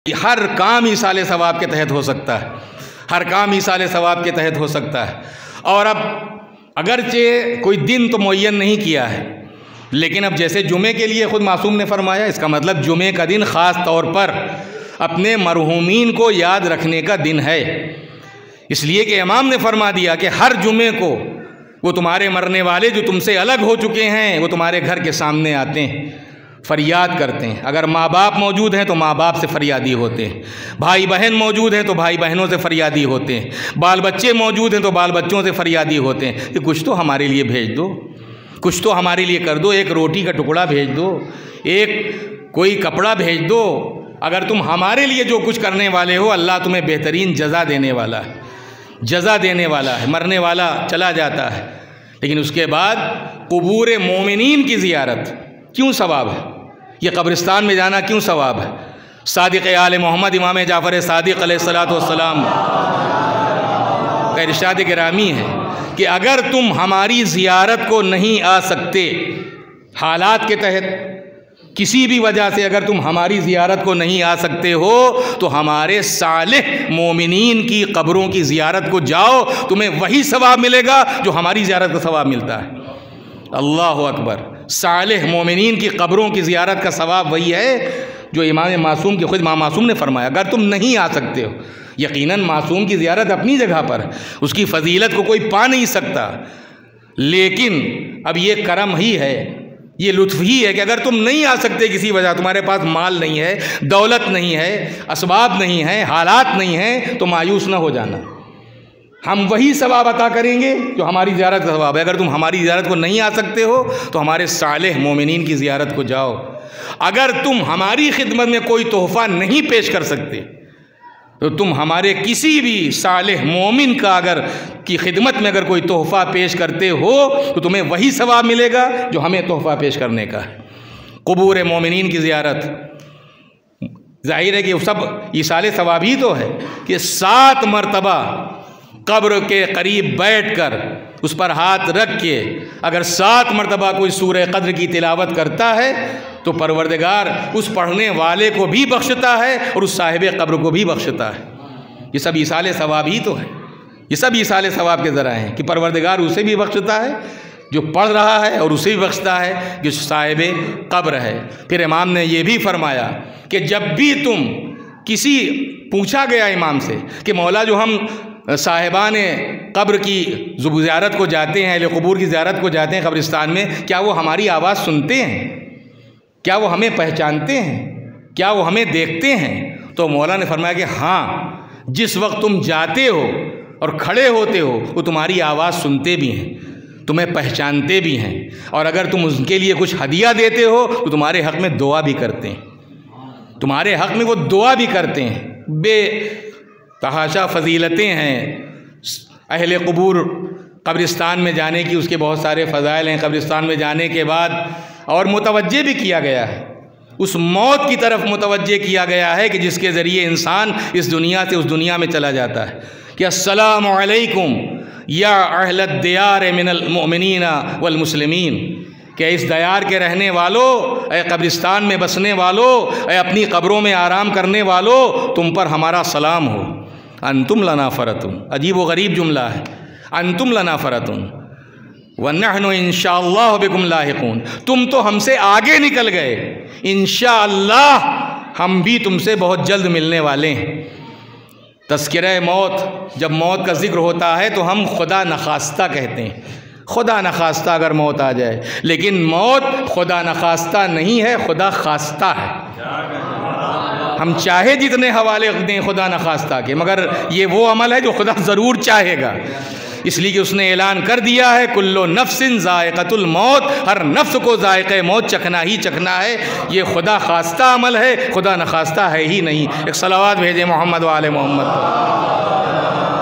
ہر کام ایصال ثواب کے تحت ہو سکتا ہے، ہر کام ایصال ثواب کے تحت ہو سکتا ہے۔ اور اب اگرچہ کوئی دن تو معین نہیں کیا ہے، لیکن اب جیسے جمعے کے لیے خود معصوم نے فرمایا، اس کا مطلب جمعے کا دن خاص طور پر اپنے مرحومین کو یاد رکھنے کا دن ہے، اس لیے کہ امام نے فرما دیا کہ ہر جمعے کو وہ تمہارے مرنے والے جو تم سے الگ ہو چکے ہیں وہ تمہارے گھر کے سامنے آتے ہیں، فریاد کرتے ہیں۔ اگر ماں باپ موجود ہیں تو ماں باپ سے فریادی ہوتے ہیں، بھائی بہن موجود ہیں تو بھائی بہنوں سے فریادی ہوتے ہیں، بال بچے موجود ہیں تو بال بچوں سے فریادی ہوتے ہیں کہ کچھ تو ہمارے لیے بھیج دو، کچھ تو ہمارے لیے کر دو، ایک روٹی کا ٹکڑا بھیج دو، ایک کوئی کپڑا بھیج دو۔ اگر تم ہمارے لیے جو کچھ کرنے والے ہو، اللہ تمہیں بہترین جزا دینے والا ہے، جزا دینے والا ہے۔ مرنے والا چلا جاتا ہے، لیکن اس کے بعد قبور مومنین کی زیارت کیوں ثواب ہے؟ یہ قبرستان میں جانا کیوں ثواب ہے؟ صادق آل محمد امام جعفر صادق علیہ السلام کا ارشاد گرامی ہے کہ اگر تم ہماری زیارت کو نہیں آ سکتے، حالات کے تحت کسی بھی وجہ سے اگر تم ہماری زیارت کو نہیں آ سکتے ہو تو ہمارے صالح مومنین کی قبروں کی زیارت کو جاؤ، تمہیں وہی ثواب ملے گا جو ہماری زیارت کا ثواب ملتا ہے۔ اللہ اکبر! صالح مومنین کی قبروں کی زیارت کا ثواب وہی ہے جو امام معصوم کی خود امام معصوم نے فرمایا۔ اگر تم نہیں آ سکتے ہو، یقیناً معصوم کی زیارت اپنی جگہ پر، اس کی فضیلت کو کوئی پا نہیں سکتا، لیکن اب یہ کرم ہی ہے، یہ لطف ہی ہے کہ اگر تم نہیں آ سکتے کسی وجہ، تمہارے پاس مال نہیں ہے، دولت نہیں ہے، اسباب نہیں ہے، حالات نہیں ہیں، تو مایوس نہ ہو جانا۔ ہم وہی ثواب عطا کریں گے جو ہماری زیارت کا ثواب ہے۔ اگر تم ہماری زیارت کو نہیں آ سکتے ہو تو ہمارے صالح مومنین کی زیارت کو جاؤ۔ اگر تم ہماری خدمت میں کوئی تحفہ نہیں پیش کر سکتے تو تم ہمارے کسی بھی صالح مومن کا کی خدمت میں اگر کوئی تحفہ پیش کرتے ہو تو تمہیں وہی ثواب ملے گا جو ہمیں تحفہ پیش کرنے کا ہے۔ قبور مومنین کی زیارت ظاہر ہے کہ سب ایصال ثواب ہی تو ہے کہ 7 مرتبہ قبر کے قریب بیٹھ کر اس پر ہاتھ رکھ کے اگر 7 مرتبہ کوئی سورہ قدر کی تلاوت کرتا ہے تو پروردگار اس پڑھنے والے کو بھی بخشتا ہے اور اس صاحب قبر کو بھی بخشتا ہے۔ یہ سب ایصال ثواب ہی تو ہے، یہ سب ایصال ثواب کے ذرائع ہیں کہ پروردگار اسے بھی بخشتا ہے جو پڑھ رہا ہے اور اسے بھی بخشتا ہے جو صاحب قبر ہے۔ پھر امام نے یہ بھی فرمایا کہ جب بھی تم پوچھا گیا امام سے کہ مولا جو ہم صاحبان قبر کی زیارت کو جاتے ہیں، اہل قبور کی زیارت کو جاتے ہیں قبرستان میں، کیا وہ ہماری آواز سنتے ہیں؟ کیا وہ ہمیں پہچانتے ہیں؟ کیا وہ ہمیں دیکھتے ہیں؟ تو مولا نے فرمایا کہ ہاں، جس وقت تم جاتے ہو اور کھڑے ہوتے ہو وہ تمہاری آواز سنتے بھی ہیں، تمہیں پہچانتے بھی ہیں، اور اگر تم ان کے لیے کچھ ہدیہ دیتے ہو تو تمہارے حق میں دعا بھی کرتے ہیں، تمہارے حق میں وہ دعا بھی کرتے ہیں۔ بے تحاشا فضیلتیں ہیں اہل قبور قبرستان میں جانے کی، اس کے بہت سارے فضائل ہیں۔ قبرستان میں جانے کے بعد اور متوجہ بھی کیا گیا ہے، اس موت کی طرف متوجہ کیا گیا ہے کہ جس کے ذریعے انسان اس دنیا سے اس دنیا میں چلا جاتا ہے کہ السلام علیکم یا اہل الدیار من المؤمنین والمسلمین، کہ اس دیار کے رہنے والوں، اے قبرستان میں بسنے والوں، اے اپنی قبروں میں آرام کرنے والوں، تم پر ہمارا سلام ہو۔ انتم لنا فرتن، عجیب و غریب جملہ ہے، انتم لنا فرتن ونحن انشاءاللہ بکم لاحقون، تم تو ہم سے آگے نکل گئے، انشاءاللہ ہم بھی تم سے بہت جلد ملنے والے ہیں۔ تذکرہ موت، جب موت کا ذکر ہوتا ہے تو ہم خدا نخواستہ کہتے ہیں، خدا نخواستہ اگر موت آ جائے، لیکن موت خدا نخواستہ نہیں ہے، خدا خواستہ ہے۔ ہم چاہے جتنے حوالے دیں خدا نخواستہ کے، مگر یہ وہ عمل ہے جو خدا ضرور چاہے گا، اس لیے کہ اس نے اعلان کر دیا ہے کلو نفس ذائقۃ الموت، ہر نفس کو ذائقہ موت چکھنا ہی چکھنا ہے۔ یہ خدا خواستہ عمل ہے، خدا نخواستہ ہے ہی نہیں۔ ایک صلوات بھیجیں محمد و آل محمد۔